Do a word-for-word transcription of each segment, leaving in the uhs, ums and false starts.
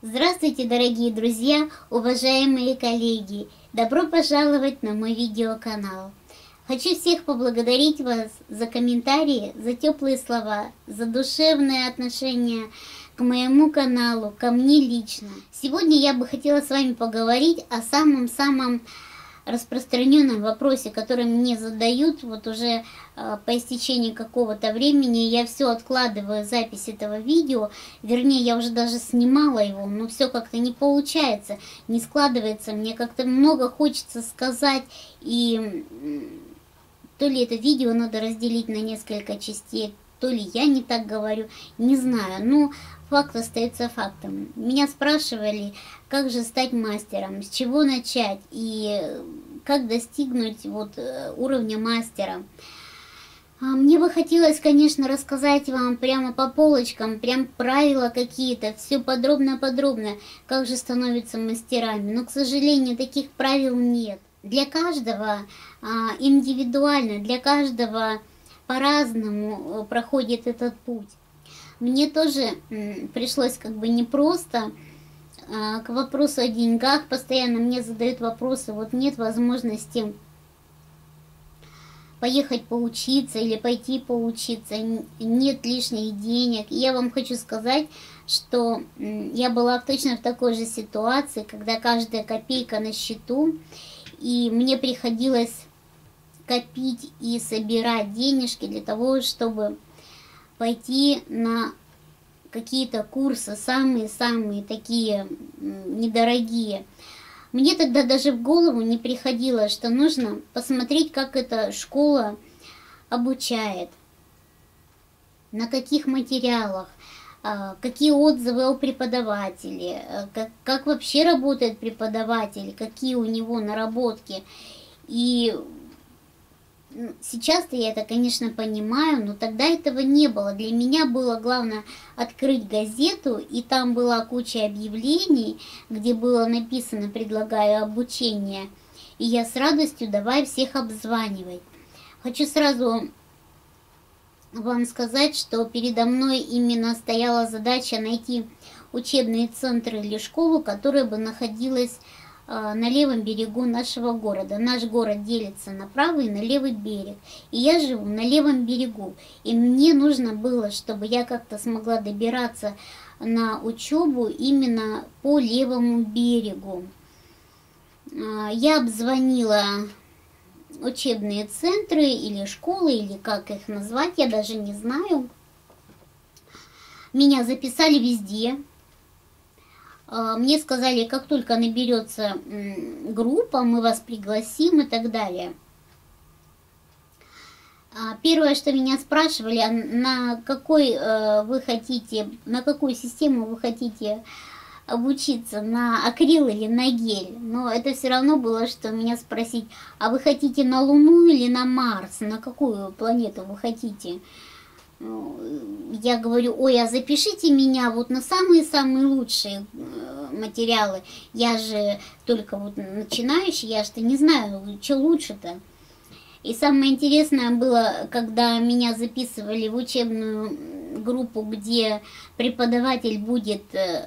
Здравствуйте, дорогие друзья, уважаемые коллеги! Добро пожаловать на мой видеоканал. Хочу всех поблагодарить вас за комментарии, за теплые слова, за душевное отношение к моему каналу, ко мне лично. Сегодня я бы хотела с вами поговорить о самом-самом распространенном вопросе, который мне задают вот уже э, по истечении какого-то времени. Я все откладываю запись этого видео, вернее, я уже даже снимала его, но все как-то не получается, не складывается, мне как-то много хочется сказать, и то ли это видео надо разделить на несколько частей, то ли я не так говорю, не знаю, но факт остается фактом. Меня спрашивали, как же стать мастером, с чего начать и как достигнуть вот уровня мастера. Мне бы хотелось, конечно, рассказать вам прямо по полочкам, прям правила какие-то, все подробно-подробно, как же становятся мастерами, но, к сожалению, таких правил нет. Для каждого индивидуально, для каждого по-разному проходит этот путь. Мне тоже пришлось как бы непросто. К вопросу о деньгах постоянно мне задают вопросы, вот нет возможности поехать поучиться или пойти поучиться, нет лишних денег. И я вам хочу сказать, что я была точно в такой же ситуации, когда каждая копейка на счету, и мне приходилось копить и собирать денежки для того, чтобы пойти на какие-то курсы, самые-самые такие недорогие. Мне тогда даже в голову не приходило, что нужно посмотреть, как эта школа обучает, на каких материалах, какие отзывы о преподавателе, как, как вообще работает преподаватель, какие у него наработки. И сейчас-то я это, конечно, понимаю, но тогда этого не было. Для меня было главное открыть газету, и там была куча объявлений, где было написано «Предлагаю обучение», и я с радостью давай всех обзванивать. Хочу сразу вам сказать, что передо мной именно стояла задача найти учебные центры или школу, которая бы находилась на левом берегу нашего города. Наш город делится на правый и на левый берег. И я живу на левом берегу. И мне нужно было, чтобы я как-то смогла добираться на учебу именно по левому берегу. Я обзвонила учебные центры или школы, или как их назвать, я даже не знаю. Меня записали везде. Мне сказали, как только наберется группа, мы вас пригласим и так далее. Первое, что меня спрашивали, на какой вы хотите, на какую систему вы хотите обучиться, на акрил или на гель. Но это все равно было, что меня спросить, а вы хотите на Луну или на Марс, на какую планету вы хотите? Я говорю, ой, а запишите меня вот на самые-самые лучшие материалы. Я же только вот начинающий, я что не знаю, что лучше-то. И самое интересное было, когда меня записывали в учебную группу, где преподаватель будет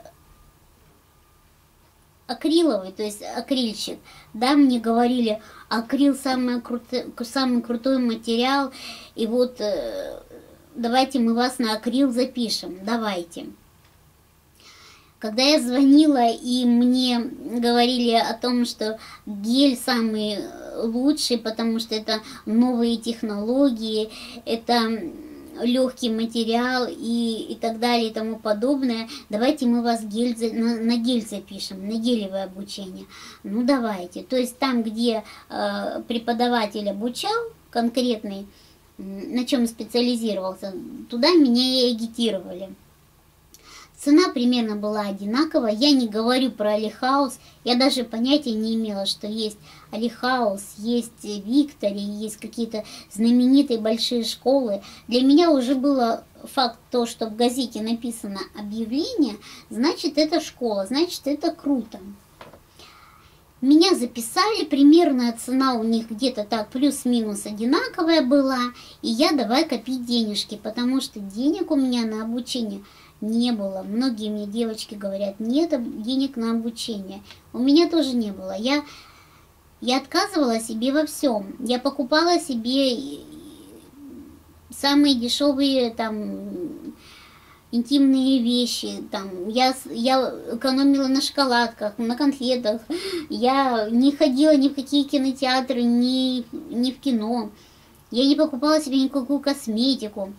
акриловый, то есть акрильщик. Да, мне говорили, акрил самый крутой, самый крутой материал, и вот давайте мы вас на акрил запишем, давайте. Когда я звонила, и мне говорили о том, что гель самый лучший, потому что это новые технологии, это легкий материал и, и так далее и тому подобное, давайте мы вас гель, на, на гель запишем, на гелевое обучение. Ну давайте. То есть там, где э, преподаватель обучал конкретный, на чем специализировался, туда меня и агитировали. Цена примерно была одинаковая. Я не говорю про Алихаус. Я даже понятия не имела, что есть Алихаус, есть Виктори, есть какие-то знаменитые большие школы. Для меня уже было факт то, что в газете написано объявление, значит это школа, значит это круто. Меня записали, примерная цена у них где-то так плюс-минус одинаковая была, и я давай копить денежки, потому что денег у меня на обучение не было. Многие мне девочки говорят, нет денег на обучение. У меня тоже не было. Я, я отказывала себе во всем. Я покупала себе самые дешевые там интимные вещи. Там, я, я экономила на шоколадках, на конфетах. Я не ходила ни в какие кинотеатры, ни, ни в кино. Я не покупала себе никакую косметику.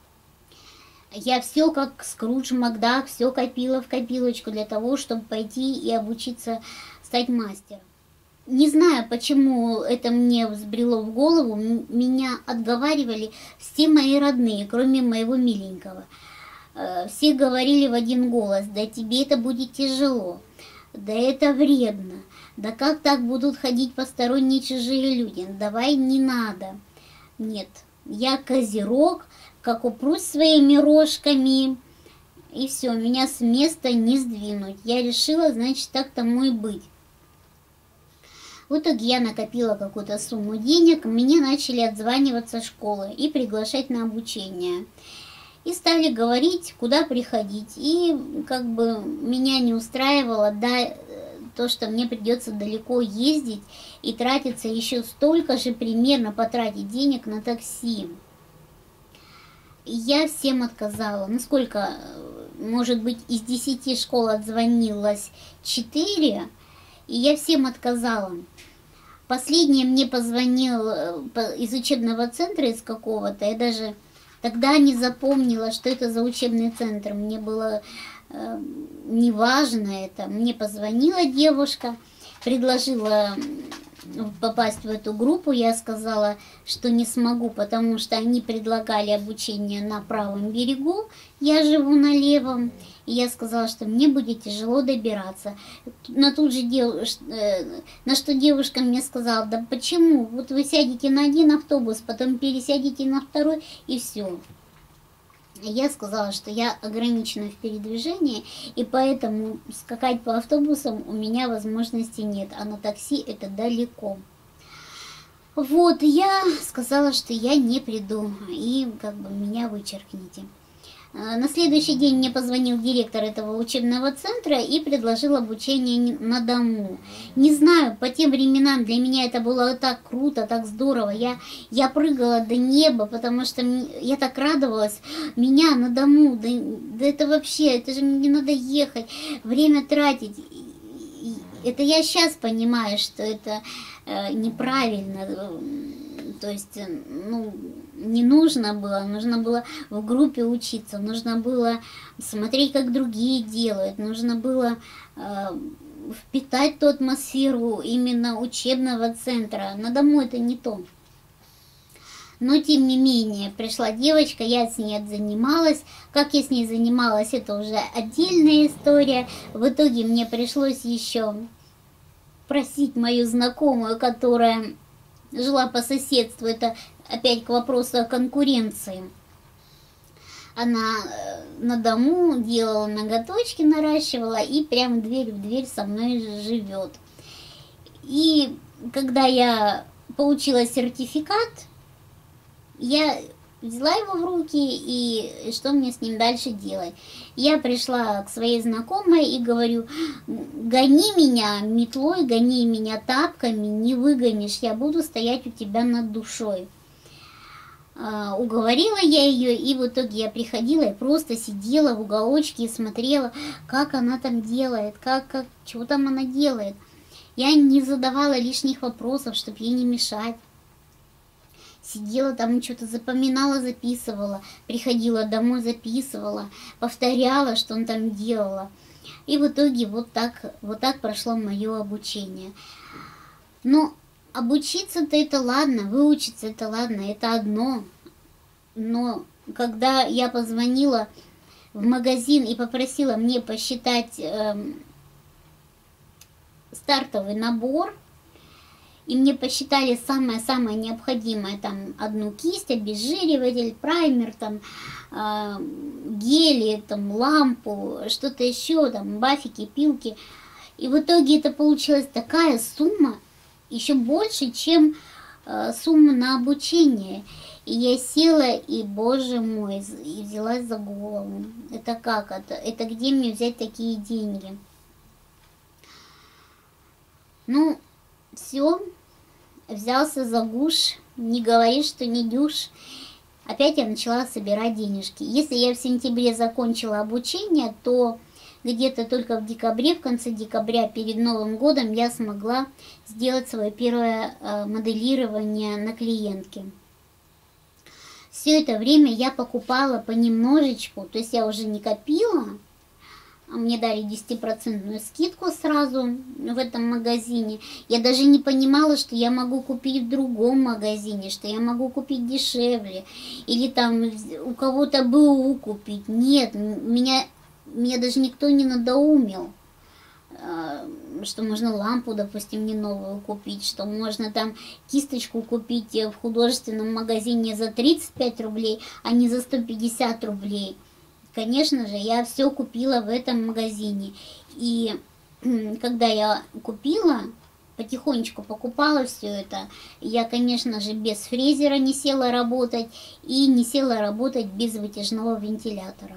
Я все как Скрудж Макдак, все копила в копилочку для того, чтобы пойти и обучиться стать мастером. Не знаю, почему это мне взбрело в голову, меня отговаривали все мои родные, кроме моего миленького. Все говорили в один голос, да тебе это будет тяжело, да это вредно, да как так будут ходить посторонние чужие люди, давай не надо. Нет, я козерог, как упрусь своими рожками, и все, меня с места не сдвинуть. Я решила, значит, так тому и быть. В итоге я накопила какую-то сумму денег, мне начали отзваниваться школы и приглашать на обучение. И стали говорить, куда приходить. И как бы меня не устраивало, да, то, что мне придется далеко ездить и тратиться еще столько же примерно потратить денег на такси. Я всем отказала. Ну сколько, может быть, из десяти школ отзвонилось четыре, и я всем отказала. Последнее мне позвонил из учебного центра, из какого-то. Я даже тогда не запомнила, что это за учебный центр. Мне было э, неважно это. Мне позвонила девушка, предложила попасть в эту группу. Я сказала, что не смогу, потому что они предлагали обучение на правом берегу. Я живу на левом. И я сказала, что мне будет тяжело добираться. На, тут же дев... на что девушка мне сказала, да почему? Вот вы сядете на один автобус, потом пересядете на второй, и все. Я сказала, что я ограничена в передвижении, и поэтому скакать по автобусам у меня возможности нет, а на такси это далеко. Вот, я сказала, что я не приду, и как бы меня вычеркните. На следующий день мне позвонил директор этого учебного центра и предложил обучение на дому. Не знаю, по тем временам для меня это было так круто, так здорово. Я, я прыгала до неба, потому что я так радовалась. Меня на дому, да, да это вообще, это же мне не надо ехать, время тратить. Это я сейчас понимаю, что это э, неправильно. То есть, ну, не нужно было, нужно было в группе учиться, нужно было смотреть, как другие делают, нужно было э, впитать ту атмосферу именно учебного центра. На дому это не то. Но, тем не менее, пришла девочка, я с ней занималась. Как я с ней занималась, это уже отдельная история. В итоге мне пришлось еще просить мою знакомую, которая жила по соседству, это опять к вопросу о конкуренции. Она на дому делала ноготочки, наращивала и прям дверь в дверь со мной живет. И когда я получила сертификат, я взяла его в руки, и что мне с ним дальше делать? Я пришла к своей знакомой и говорю, гони меня метлой, гони меня тапками, не выгонишь, я буду стоять у тебя над душой. Uh, уговорила я ее, и в итоге я приходила и просто сидела в уголочке и смотрела, как она там делает, как, как, чего там она делает. Я не задавала лишних вопросов, чтобы ей не мешать. Сидела там, что-то запоминала, записывала, приходила домой, записывала, повторяла, что он там делала. И в итоге вот так, вот так прошло мое обучение. Но обучиться-то это ладно, выучиться это ладно, это одно. Но когда я позвонила в магазин и попросила мне посчитать э, стартовый набор, и мне посчитали самое-самое необходимое, там, одну кисть, обезжириватель, праймер, там, э, гели, там, лампу, что-то еще, там, бафики, пилки. И в итоге это получилась такая сумма, еще больше, чем э, сумму на обучение. И я села, и, боже мой, и взялась за голову. Это как это? Это где мне взять такие деньги? Ну, все, взялся за гуш, не говори, что не дюж. Опять я начала собирать денежки. Если я в сентябре закончила обучение, то где-то только в декабре, в конце декабря, перед Новым годом, я смогла сделать свое первое моделирование на клиентке. Все это время я покупала понемножечку, то есть я уже не копила, а мне дали десятипроцентную скидку сразу в этом магазине. Я даже не понимала, что я могу купить в другом магазине, что я могу купить дешевле, или там у кого-то БУ купить. Нет, меня, меня даже никто не надоумил, что можно лампу, допустим, не новую купить, что можно там кисточку купить в художественном магазине за тридцать пять рублей, а не за сто пятьдесят рублей. Конечно же, я все купила в этом магазине. И когда я купила, потихонечку покупала все это, я, конечно же, без фрезера не села работать и не села работать без вытяжного вентилятора.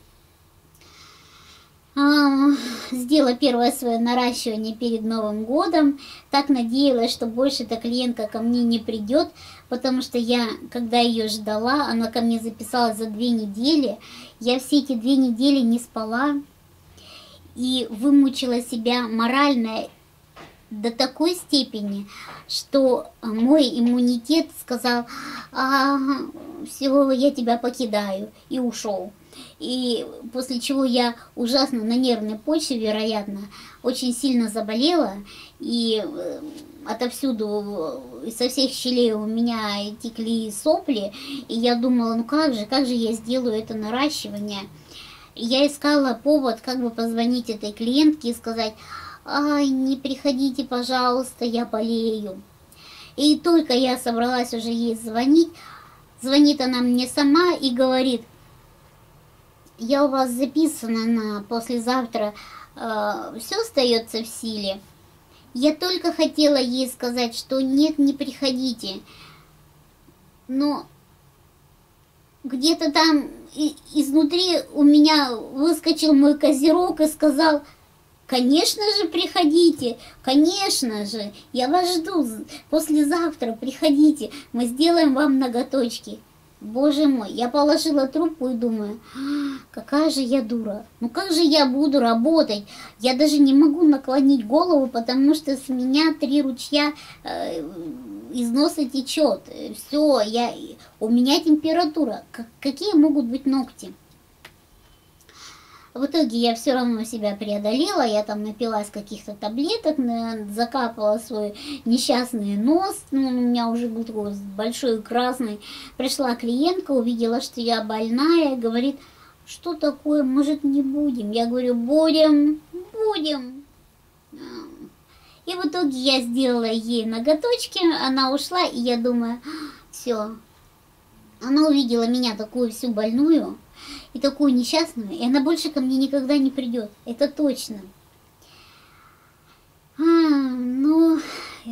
Сделала первое свое наращивание перед Новым годом. Так надеялась, что больше эта клиентка ко мне не придет, потому что я, когда ее ждала, она ко мне записалась за две недели. Я все эти две недели не спала и вымучила себя морально до такой степени, что мой иммунитет сказал: а, все, я тебя покидаю, и ушел. И после чего я ужасно на нервной почве, вероятно, очень сильно заболела, и отовсюду, со всех щелей у меня текли сопли, и я думала, ну как же, как же я сделаю это наращивание. И я искала повод, как бы позвонить этой клиентке и сказать: ай, не приходите, пожалуйста, я болею. И только я собралась уже ей звонить, звонит она мне сама и говорит: я у вас записана на послезавтра, э, все остается в силе. Я только хотела ей сказать, что нет, не приходите. Но где-то там и, изнутри у меня выскочил мой козерог и сказал: конечно же, приходите, конечно же, я вас жду, послезавтра приходите, мы сделаем вам ноготочки. Боже мой, я положила трубку и думаю: какая же я дура, ну как же я буду работать? Я даже не могу наклонить голову, потому что с меня три ручья э, из носа течет. Все, я, у меня температура. Как, какие могут быть ногти? В итоге я все равно себя преодолела, я там напилась каких-то таблеток, закапала свой несчастный нос, ну, у меня уже был такой большой красный. Пришла клиентка, увидела, что я больная, говорит: что такое, может, не будем? Я говорю: будем, будем. И в итоге я сделала ей ноготочки, она ушла, и я думаю: все. Она увидела меня такую всю больную и такую несчастную, и она больше ко мне никогда не придет. Это точно. А, ну,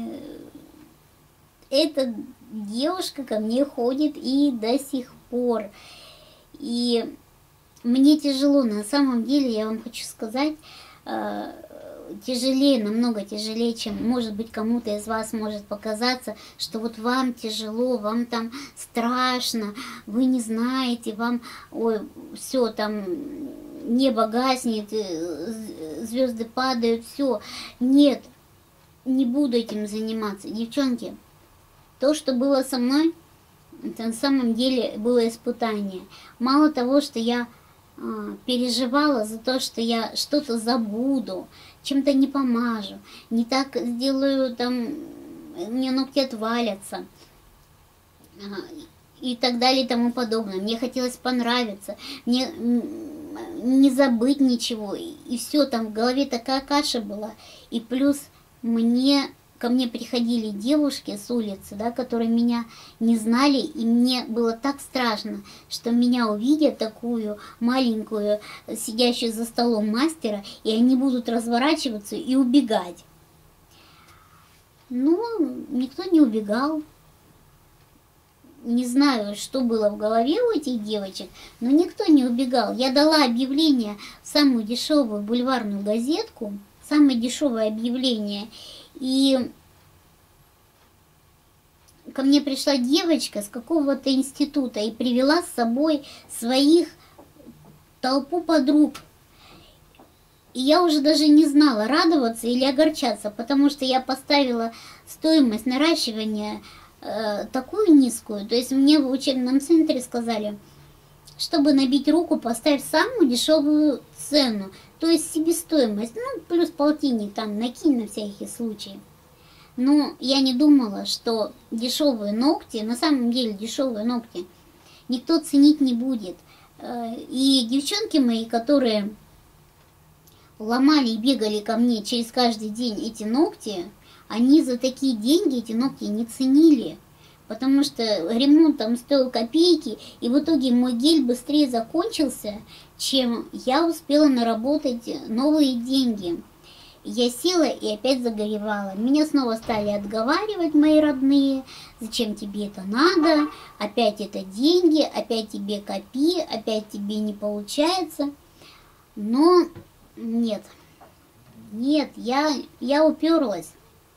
эта девушка ко мне ходит и до сих пор. И мне тяжело, на самом деле, я вам хочу сказать, тяжелее, намного тяжелее, чем, может быть, кому-то из вас может показаться, что вот вам тяжело, вам там страшно, вы не знаете, вам, ой, все там, небо гаснет, звезды падают, все. Нет, не буду этим заниматься. Девчонки, то, что было со мной, это на самом деле было испытание. Мало того, что я а, переживала за то, что я что-то забуду, чем-то не помажу, не так сделаю, там, мне ногти отвалятся, и так далее и тому подобное. Мне хотелось понравиться, мне не забыть ничего, и все, там в голове такая каша была. И плюс мне, ко мне приходили девушки с улицы, да, которые меня не знали, и мне было так страшно, что меня увидят такую маленькую, сидящую за столом мастера, и они будут разворачиваться и убегать. Но никто не убегал, не знаю, что было в голове у этих девочек, но никто не убегал. Я дала объявление в самую дешевую бульварную газетку, самое дешевое объявление, и ко мне пришла девочка с какого-то института и привела с собой своих толпу подруг. И я уже даже не знала, радоваться или огорчаться, потому что я поставила стоимость наращивания э, такую низкую. То есть мне в учебном центре сказали, чтобы набить руку, поставь самую дешевую цену. То есть себестоимость, ну, плюс полтинник там накинь на всякий случай. Но я не думала, что дешевые ногти, на самом деле дешевые ногти, никто ценить не будет. И девчонки мои, которые ломали и бегали ко мне через каждый день эти ногти, они за такие деньги эти ногти не ценили. Потому что ремонт там стоил копейки, и в итоге мой гель быстрее закончился, чем я успела наработать новые деньги. Я села и опять загоревала. Меня снова стали отговаривать мои родные. Зачем тебе это надо? Опять это деньги, опять тебе копи, опять тебе не получается. Но нет, нет, я, я уперлась.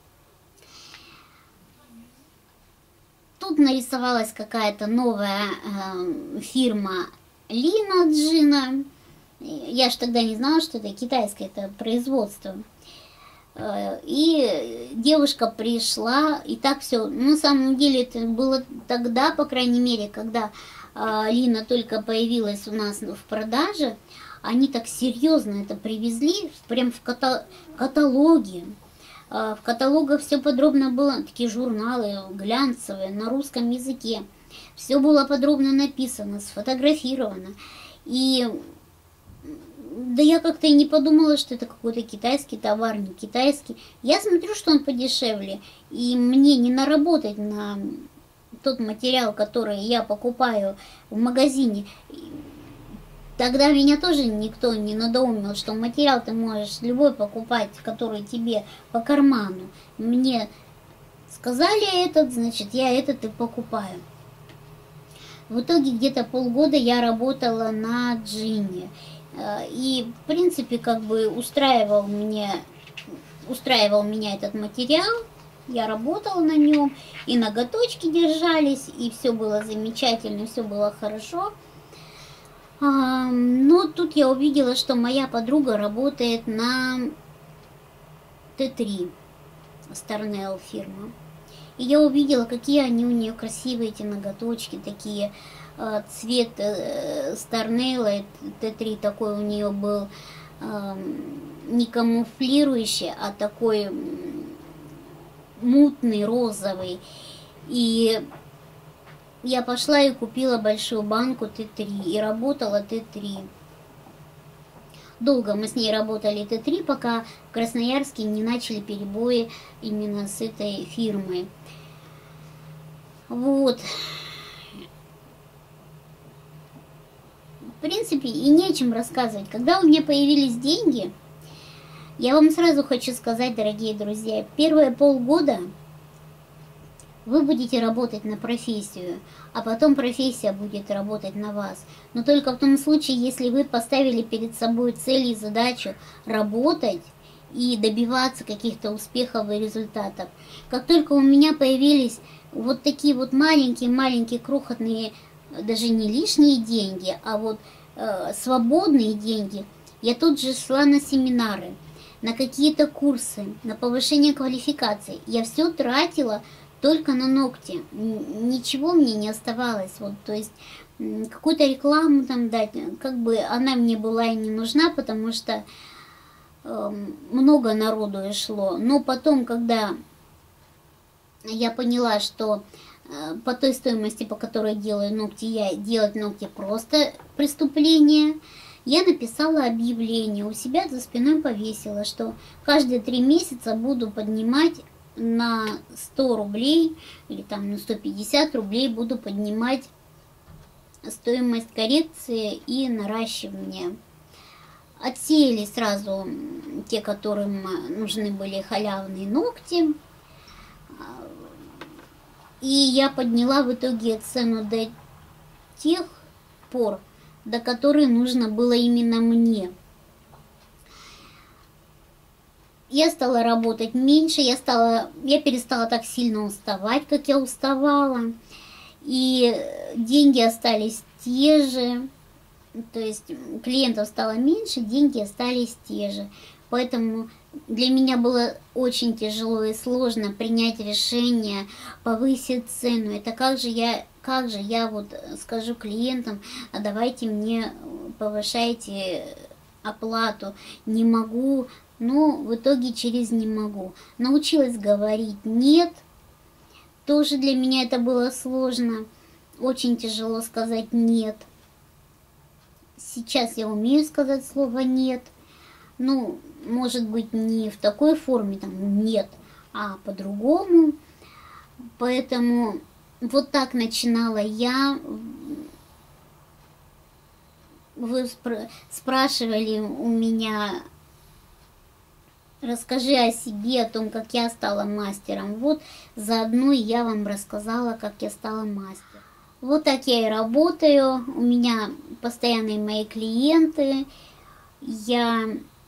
Тут нарисовалась какая-то новая э, фирма Лина Джина. Я ж тогда не знала, что это китайское это производство. И девушка пришла, и так все. Ну, на самом деле это было тогда, по крайней мере, когда Лина только появилась у нас в продаже. Они так серьезно это привезли, прям в каталоге. В каталогах все подробно было, такие журналы глянцевые на русском языке. Все было подробно написано, сфотографировано. И да я как-то и не подумала, что это какой-то китайский товар, не китайский. Я смотрю, что он подешевле, и мне не наработать на тот материал, который я покупаю в магазине. Тогда меня тоже никто не надоумил, что материал ты можешь любой покупать, который тебе по карману. Мне сказали этот, значит, я этот и покупаю. В итоге где-то полгода я работала на Джине. И, в принципе, как бы устраивал, мне, устраивал меня этот материал. Я работала на нем, и ноготочки держались, и все было замечательно, все было хорошо. Но тут я увидела, что моя подруга работает на Т три, Старнелл фирма. И я увидела, какие они у нее красивые, эти ноготочки, такие. Цвет Старнелла Т три такой у нее был не камуфлирующий, а такой мутный, розовый. И я пошла и купила большую банку Т три и работала Т три. Долго мы с ней работали Т три, пока в Красноярске не начали перебои именно с этой фирмой. Вот. В принципе, и нечем рассказывать. Когда у меня появились деньги, я вам сразу хочу сказать, дорогие друзья, первые полгода вы будете работать на профессию, а потом профессия будет работать на вас. Но только в том случае, если вы поставили перед собой цель и задачу работать и добиваться каких-то успехов и результатов. Как только у меня появились вот такие вот маленькие-маленькие крохотные, даже не лишние деньги, а вот э, свободные деньги, я тут же шла на семинары, на какие-то курсы, на повышение квалификации. Я все тратила только на ногти. Ничего мне не оставалось. Вот, то есть какую-то рекламу там дать, как бы она мне была и не нужна, потому что э, много народу и шло. Но потом, когда я поняла, что по той стоимости, по которой делаю ногти, я делать ногти просто преступление, я написала объявление, у себя за спиной повесила, что каждые три месяца буду поднимать на сто рублей или там на сто пятьдесят рублей буду поднимать стоимость коррекции и наращивания. Отсеяли сразу те, которым нужны были халявные ногти. И я подняла в итоге цену до тех пор, до которой нужно было именно мне. Я стала работать меньше, я, стала, я перестала так сильно уставать, как я уставала. И деньги остались те же. То есть клиентов стало меньше, деньги остались те же. Поэтому для меня было очень тяжело и сложно принять решение повысить цену. Это как же я, как же я вот скажу клиентам, а давайте мне повышайте оплату. Не могу, но в итоге через не могу. Научилась говорить нет. Тоже для меня это было сложно. Очень тяжело сказать нет. Сейчас я умею сказать слово «нет». Ну, может быть, не в такой форме, там, «нет», а по-другому. Поэтому вот так начинала я. Вы спр- спрашивали у меня, расскажи о себе, о том, как я стала мастером. Вот заодно я вам рассказала, как я стала мастером. Вот так я и работаю. У меня постоянные мои клиенты. Я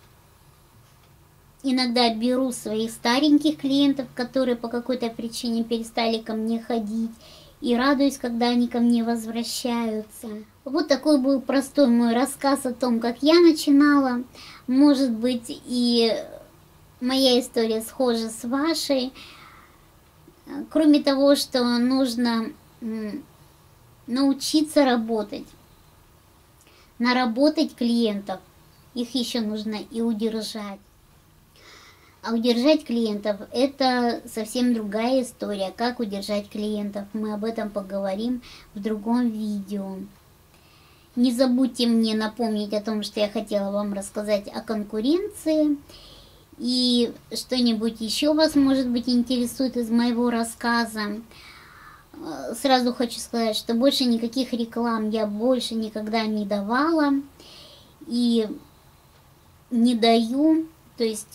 иногда беру своих стареньких клиентов, которые по какой-то причине перестали ко мне ходить, и радуюсь, когда они ко мне возвращаются. Вот такой был простой мой рассказ о том, как я начинала. Может быть, и моя история схожа с вашей. Кроме того, что нужно научиться работать, наработать клиентов, их еще нужно и удержать. А удержать клиентов – это совсем другая история. Как удержать клиентов, мы об этом поговорим в другом видео. Не забудьте мне напомнить о том, что я хотела вам рассказать о конкуренции. И что-нибудь еще вас, может быть, интересует из моего рассказа. Сразу хочу сказать, что больше никаких реклам я больше никогда не давала и не даю. То есть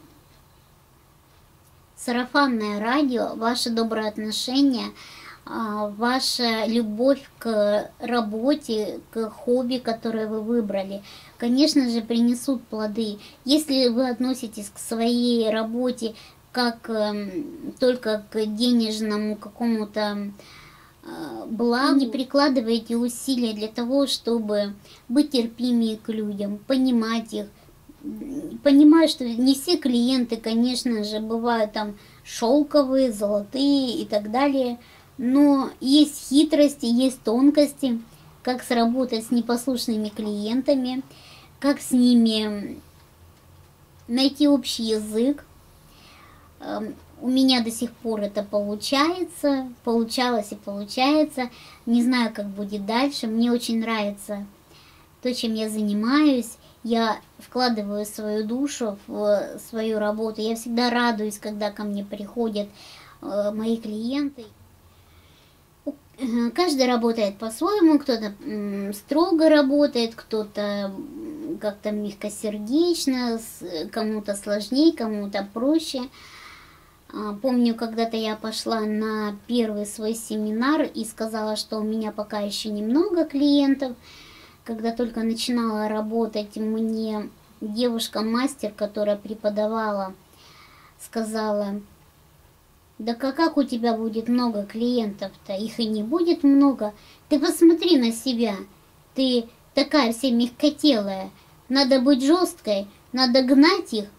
сарафанное радио, ваше доброе отношение, ваша любовь к работе, к хобби, которое вы выбрали, конечно же, принесут плоды. Если вы относитесь к своей работе как э, только к денежному какому-то э, благу, не прикладываете усилия для того, чтобы быть терпимее к людям, понимать их. Понимаю, что не все клиенты, конечно же, бывают там шелковые, золотые и так далее, но есть хитрости, есть тонкости, как сработать с непослушными клиентами, как с ними найти общий язык. У меня до сих пор это получается, получалось и получается. Не знаю, как будет дальше. Мне очень нравится то, чем я занимаюсь. Я вкладываю свою душу в свою работу. Я всегда радуюсь, когда ко мне приходят мои клиенты. Каждый работает по-своему, кто-то строго работает, кто-то как-то мягкосердечно, кому-то сложнее, кому-то проще. Помню, когда-то я пошла на первый свой семинар и сказала, что у меня пока еще немного клиентов. Когда только начинала работать, мне девушка-мастер, которая преподавала, сказала: да как у тебя будет много клиентов-то? Их и не будет много. Ты посмотри на себя. Ты такая вся мягкотелая. Надо быть жесткой, надо гнать их.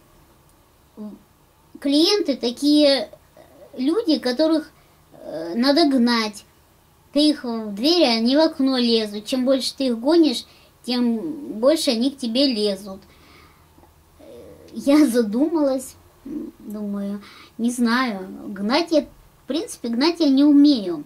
Клиенты такие люди, которых э, надо гнать. Ты их в дверь, они в окно лезут. Чем больше ты их гонишь, тем больше они к тебе лезут. Я задумалась, думаю, не знаю, гнать я, в принципе, гнать я не умею.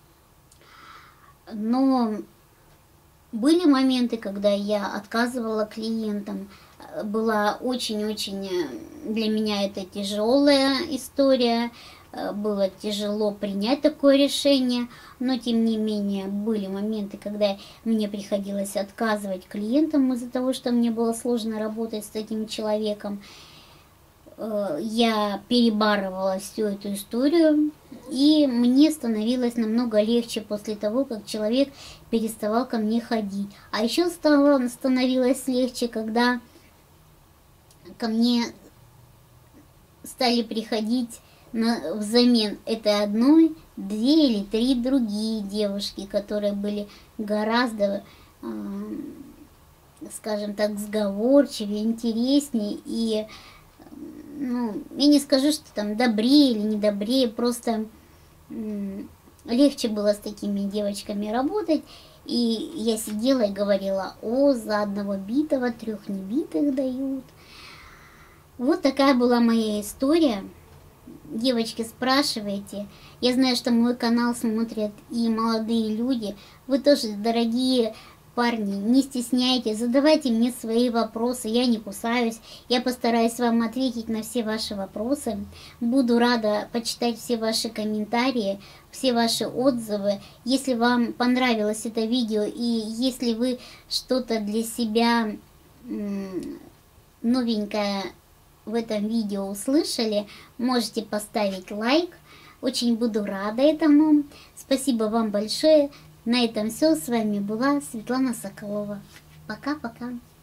Но были моменты, когда я отказывала клиентам. Была очень-очень для меня это тяжелая история. Было тяжело принять такое решение, но тем не менее были моменты, когда мне приходилось отказывать клиентам из-за того, что мне было сложно работать с этим человеком. я перебарывала всю эту историю, и мне становилось намного легче после того, как человек переставал ко мне ходить. А еще стало, становилось легче, когда ко мне стали приходить на, взамен этой одной, две или три другие девушки, которые были гораздо, э, скажем так, сговорчивее, интереснее и, ну, я не скажу, что там добрее или недобрее, просто м, легче было с такими девочками работать. И я сидела и говорила: о, за одного битого трех небитых дают. Вот такая была моя история. Девочки, спрашивайте. Я знаю, что мой канал смотрят и молодые люди. Вы тоже, дорогие парни, не стесняйтесь, задавайте мне свои вопросы, я не кусаюсь, я постараюсь вам ответить на все ваши вопросы. Буду рада почитать все ваши комментарии, все ваши отзывы. Если вам понравилось это видео и если вы что-то для себя новенькое в этом видео услышали, можете поставить лайк. Очень буду рада этому. Спасибо вам большое. На этом все. С вами была Светлана Соколова. Пока-пока.